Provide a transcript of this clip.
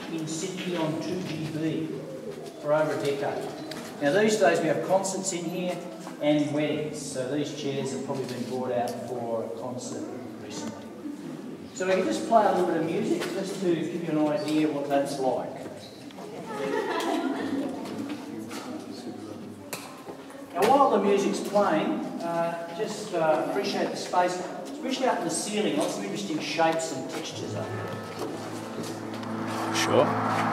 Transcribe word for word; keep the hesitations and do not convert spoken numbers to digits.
in Sydney on two G B for over a decade. Now these days we have concerts in here and weddings, so these chairs have probably been brought out for a concert recently. So we can just play a little bit of music just to give you an idea what that's like. Now while the music's playing, uh, just uh, appreciate the space, especially up in the ceiling. Lots of interesting shapes and textures up there. Sure.